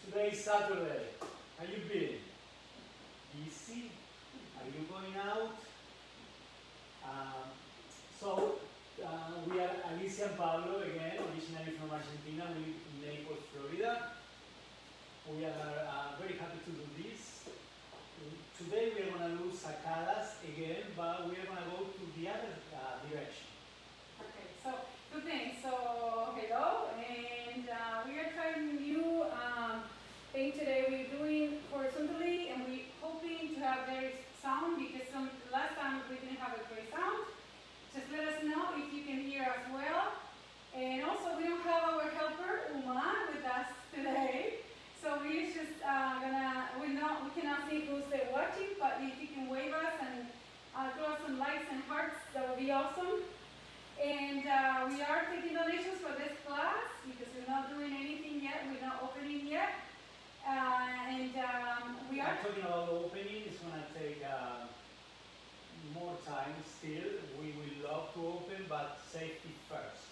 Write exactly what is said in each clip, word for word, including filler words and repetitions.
Today is Saturday. How you been? Busy? Are you going out? Um, so, uh, we are Alicia and Pablo again, originally from Argentina. We live in Naples, Florida. We are uh, very happy to do this. Today we are going to do sacadas again, but we are going to go to the other uh, direction. Okay, so two things. So hello, and uh, we are trying a new um, thing today. We're doing horizontally, and we're hoping to have better sound because some, last time we didn't have a great sound. Just let us know if you can hear us well. And also, we don't have our helper Uma with us today, so we're just uh, gonna. We not we cannot see who's there watching, but if you can wave us and uh, throw us some likes and hearts, that would be awesome. And uh, we are taking donations for this class because we're not doing anything yet. We're not opening yet. Uh, and um, we are I'm talking about opening. It's going to take uh, more time still. We will love to open, but safety first.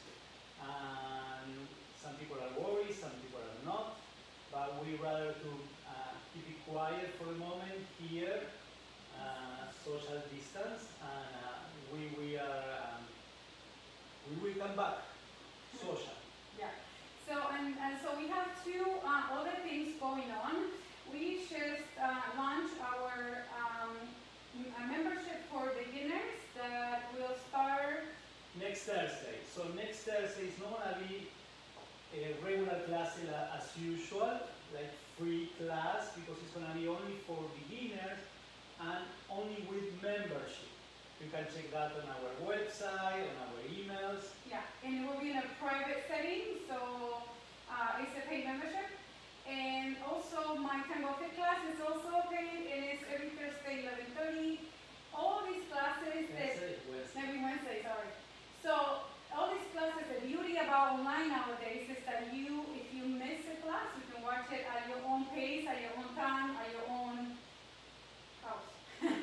And some people are worried, some people are not. But we rather to uh, keep it quiet for the moment here, uh, social distance, and uh, we, we are. Um, We will come back, social. Yeah. So and, and so we have two uh, other things going on. We just uh, launched our um, a membership for beginners that will start next Thursday. So next Thursday is not going to be a regular class as usual, like free class, because it's going to be only for beginners and only with membership. You can check that on our website, on our emails. Yeah, and it will be in a private setting, so uh, it's a paid membership. And also my Tango Fit class is also paid, and it's every Thursday, eleven thirty. All these classes that Wednesday, Wednesday. every Wednesday, sorry. So all these classes, the beauty about online nowadays is that you, if you miss a class, you can watch it at your own pace, at your own time, at your own house.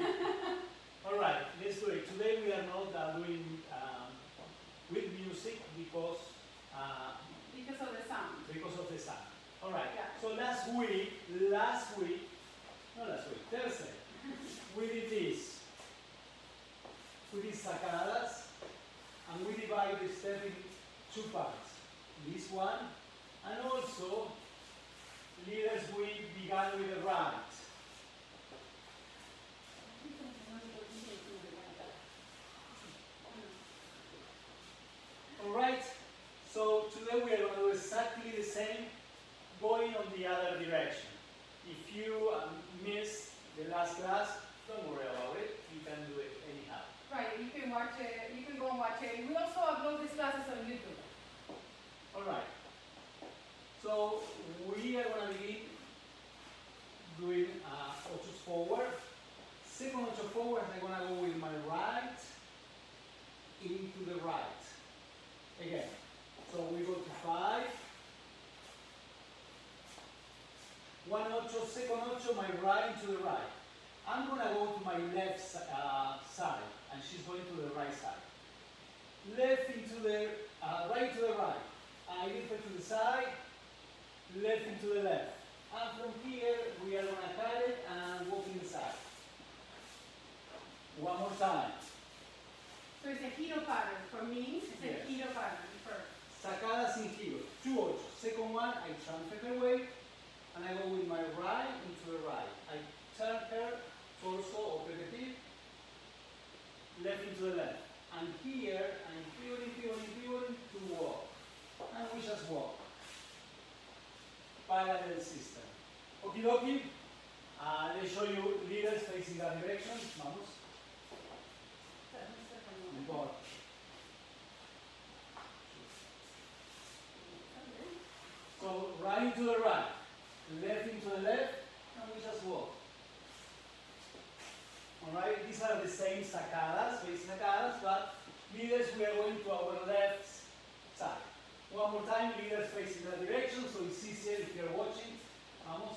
All right, let's do it. Today we are not uh, doing um, with music because uh, because of the sound. because of the sound. All right. Yeah. So last week, last week, not last week, Thursday, we did this. We did sacadas, and we divided the step in two parts. This one, and also leaders we began with the right. Alright, so today we are going to do exactly the same, going on the other direction. If you um, missed the last class, don't worry about it, you can do it anyhow. Right, you can watch it, you can go and watch it. We also upload these classes on YouTube. Alright, so we are going to be doing uh, ochos forward. Second ocho forward, I'm going to go with my right into the right. Again, so we go to five, one ocho, second ocho, my right into the right. I'm going to go to my left uh, side, and she's going to the right side. Left into the, uh, right to the right. I lift her to the side, left into the left. And from here, we are going to cut it and walk inside. One more time. So it's a hero pattern. For me, it's Yes. a hero pattern first. Sacada sin giro. Two ocho. Second one, I transfer her weight, and I go with my right into the right. I turn her torso, operative, left into the left. And here, I'm pivoting, pivoting, pivoting to walk. And we just walk. Parallel system. Okie dokie. Uh, let's show you leaders facing that direction. Vamos. Go. So right into the right, left into the left, and we just walk. Alright, these are the same sacadas, basic sacadas, but leaders we are going to our left side. One more time, leaders facing that direction, so it's easier if you're watching. Vamos.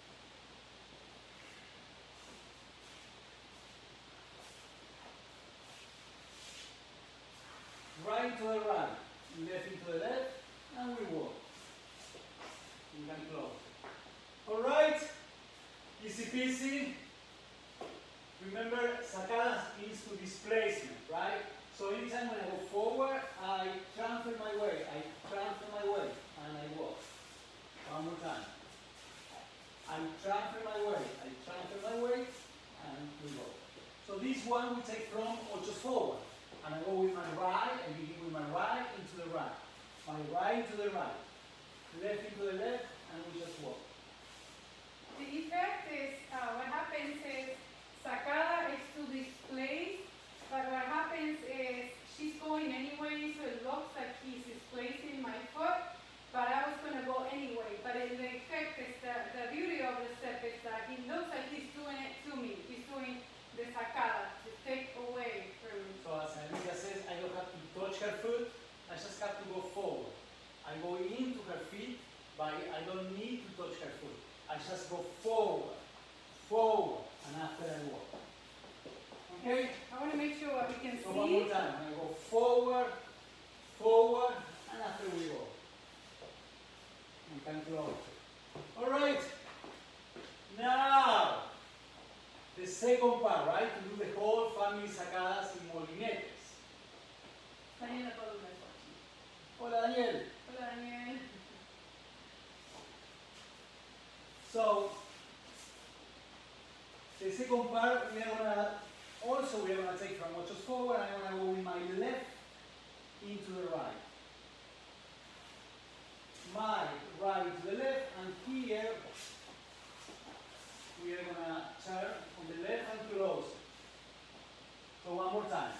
Right to the right, left into the left, and we walk. You can close. All right, easy peasy. Remember, sacadas means to displacement, right? So anytime when I go forward, I transfer my weight, I transfer my weight, and I walk. One more time. I transfer my weight, I transfer my weight, and we go. So this one we take from ocho forward. And I go with my right, I begin with my right into the right. My right to the right. Left into the left, and we just walk. The effect is, uh, what happens is, sacada is to displace, but what happens is, she's going anyway, so it looks like he's displacing my foot, but I was going to go anyway. But in the effect is that the beauty of the step is that he looks like he's doing it to me. He's doing the sacada to take away from me. So as Alicia says, I don't have to touch her foot, I just have to go forward. I go into her feet, but I don't need to touch her foot. I just go forward, forward, and after I walk. Okay? I want to make sure we can So see. one more time. I go forward, forward, and after we go. You can close it. All right. Now, the second part, right? To do the whole family sacadas y molinetes. Daniela Columna is watching. Hola, Daniel. Hola, Daniel. So, the second part, we are gonna also we are gonna take from ocho forward. I'm gonna go with my left into the right. My right to the left, and here we are gonna turn on the left and close. So one more time.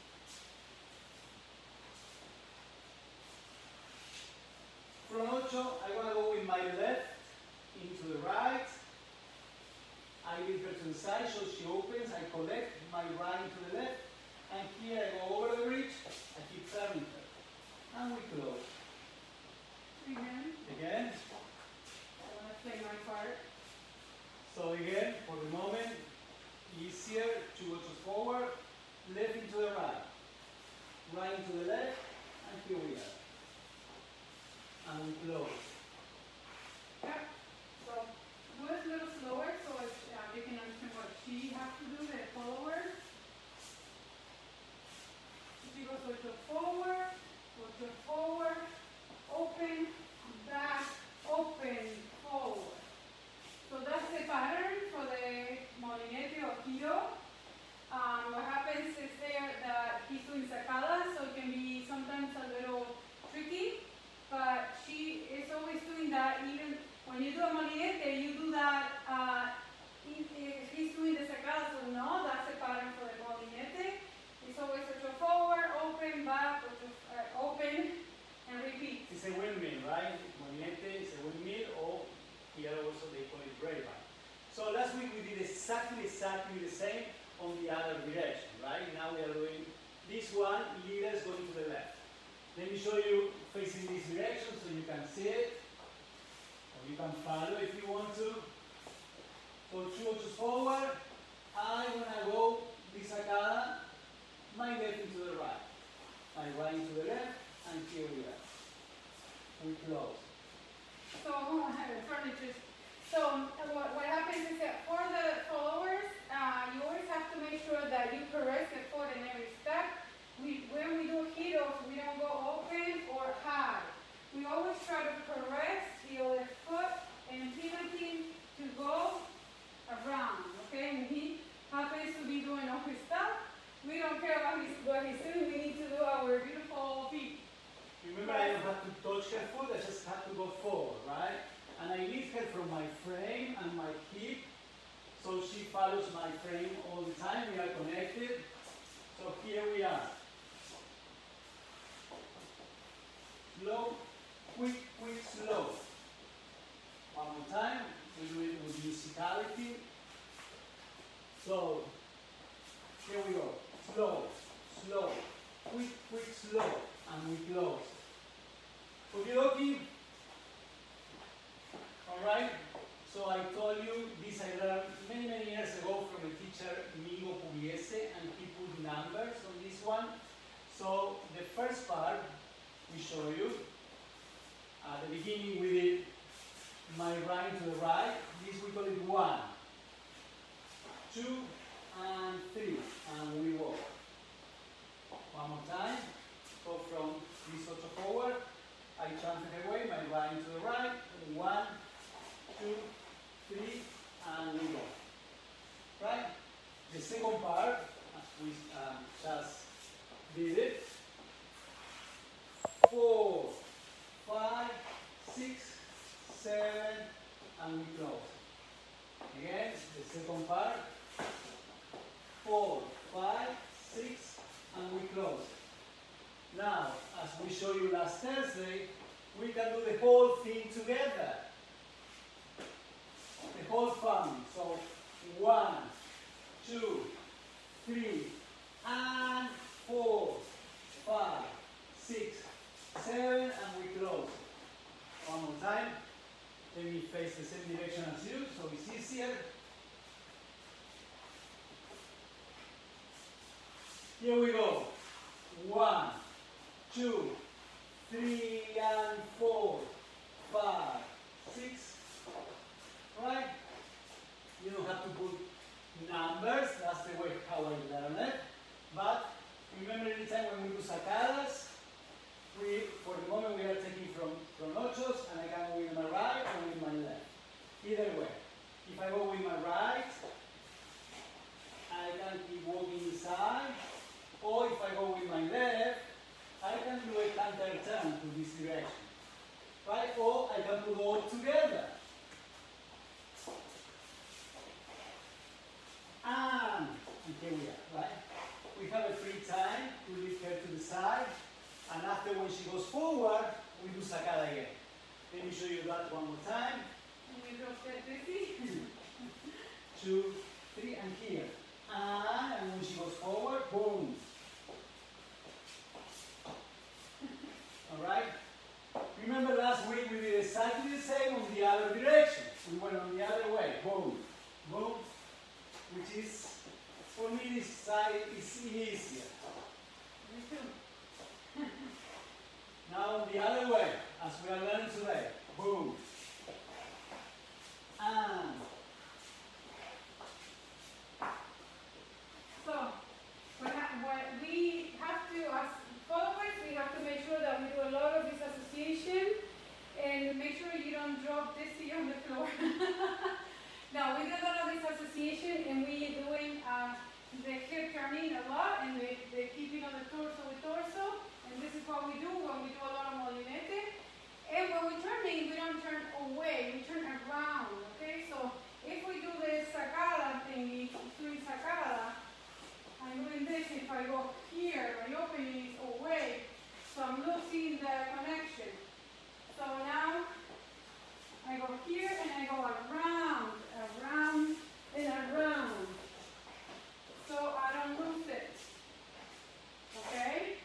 From ocho, I'm gonna go with my left into the right. I lead her to the side so she opens, I collect my right to the left, and here I go over the bridge, I keep turning her. And we close. Again. Again. I want to play my part. So again, for the moment, easier, two ocho forward, left into the right, right into the left, and here we are. And we close. Yeah. So do it a little slower so it's, uh, you can understand what she has to do, the follower. She goes with the forward, with the forward, open, back, open, forward. So that's the pattern for the molinete or giro. Um, what happens is there that he's doing sacadas, so it can be sometimes a little tricky, but she is always doing that. Even when you do a molinete, you do that, uh, if, if he's doing the sacada, so no, that's the pattern for the molinete. It's always ocho forward, open, back, ocho, uh, open, and repeat. It's a windmill, right? Molinete is a windmill, or here also they call it grapevine. So last week we did exactly, exactly the same on the other direction, right? Now we are doing this one, leaders going to the left. Let me show you facing this direction so you can see it, or you can follow if you want to. So two ocho forward, I when I go this sacada, my left into the right, my right into the left, and here we are. We close. So, furniture. So, uh, what, what happens is that for the followers, uh, you always have to make sure that you caress the foot in every step. We, when we do giros, we don't go open or high. We always try to caress the other foot and pivoting to go around, okay? And he happens to be doing all his stuff. We don't care what he's, what he's doing, we need to do our beautiful feet. Remember, I don't have to touch her foot, I just have to go forward, right? And I lift her from my frame and my hip, so she follows my frame all the time. We are connected. So here we are. Slow, quick, quick, slow. One more time. We do it with musicality. So, here we go. Slow, slow, quick, quick, slow. And we close. Okie dokie. Alright, so I told you this I learned many, many years ago from a teacher, Migo Pugliese, and he put numbers on this one. So the first part we show you. At the beginning we did my right to the right. This we call it one, two, and three, and we walk. One more time. Go from this also forward. I transfer away my right to the right. One, two, three, and we go. Right? The second part, as we um, just did it. Four, five, six, seven, and we close. Again, the second part. Four, five, six, and we close. Now, as we showed you last Thursday, we can do the whole thing together. The whole family. So, one, two, three, and four, five, six, seven, and we close. One more time. Let me face the same direction as you, so it's easier. Here we go. One, two, three, and four, five, six. Right? You don't have to put numbers. That's the way how I learned it. But remember, anytime when we do sacadas, we, for the moment, we are taking from, from ochos, and I can go with my right or with my left. Either way. If I go with my right, I can keep walking inside. Or if I go with my left, I can do a counter turn to this direction. Right? Or I can put all together. And, and here we are, right? We have a free time to lift her to the side. And after when she goes forward, we do sacada again. Let me show you that one more time. And we drop that busy. Two, three, and here. And, and when she goes forward, boom. Alright? Remember last week we did exactly the same on the other direction. We went on the other way. Boom. Boom. Which is, for me, this side is easier. Me too. Now the other way, as we are learning today. Boom. And. So, what, what we have to, as followers, we have to make sure that we do a lot of this association and make sure you don't drop this here on the floor. Now, we do a lot of this association and we doing uh, the hip turning a lot and the, the keeping on the torso with torso. And this is what we do when we do a lot of molinete. And when we're turning, we don't turn away, we turn around, okay? So if we do this sacada thingy, doing sacada, I'm doing this. If I go here, my opening is away, so I'm losing the connection. So now I go here and I go around, around, and around. So I don't lose it. Okay?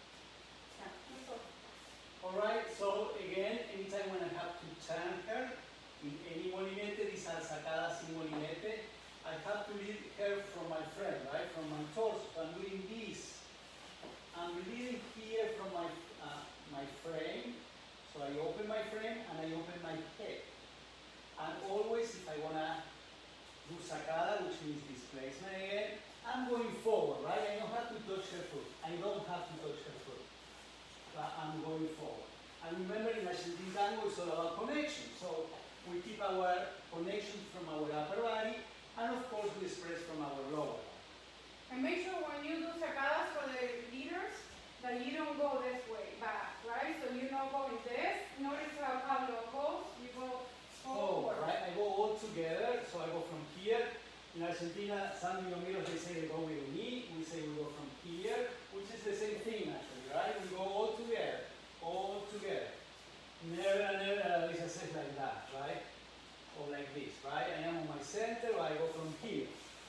Alright, so again, anytime when I have to turn her, in any molinete, these are sacadas in molinete, I have to lead her from my frame, right? From my torso. So I'm doing this. I'm leading here from my, uh, my frame. So I open my frame and I open my head. And always, if I want to do sacada, which means displacement again, I'm going forward, right? I don't have to touch her foot. I don't have to touch her foot. But I'm going forward. And remember, in Argentine tango, it's all about connection. So we keep our connection from our upper body, and of course, we express from our lower body. And make sure when you do sacadas for the leaders, that you don't go this way back, right? So you're not going this. Notice how Pablo goes. You go Oh, forward. right? I go all together, so I go from here. In Argentina, some Miromiros, they say they go with the knee. We say we go from here, which is the same thing actually, right? We go all together, all together. Never, never, uh, Lisa says like that, right? Or like this, right? I am on my center, I go from here.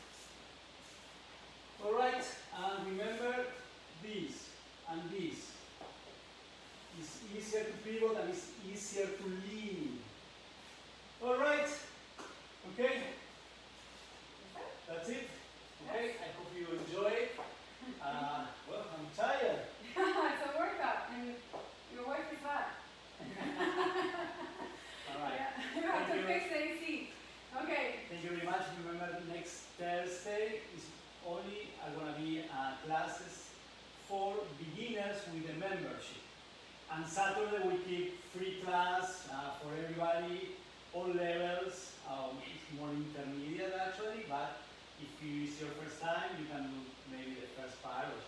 All right, and remember this and this. It's easier to pivot and it's easier to lean. All right, okay? That's it. Okay, I hope you enjoy it. Uh, well, I'm tired. It's a workout, and your wife is fat. All right. Yeah. with the membership. And Saturday we keep free class uh, for everybody, all levels. Um, it's more intermediate actually, but if you, it's your first time, you can do maybe the first part or